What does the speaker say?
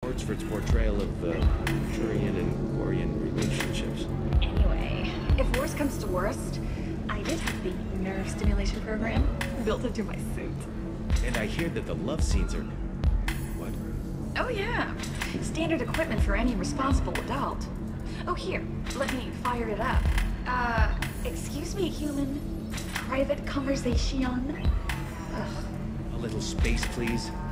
awards for its portrayal of Turian and Quarian relationships. Anyway, if worst comes to worst, I did have the nerve stimulation program built into my suit. And I hear that the love scenes are... What? Oh yeah, standard equipment for any responsible adult. Oh here, let me fire it up. Excuse me, human. Private conversation. Ugh. A little space, please.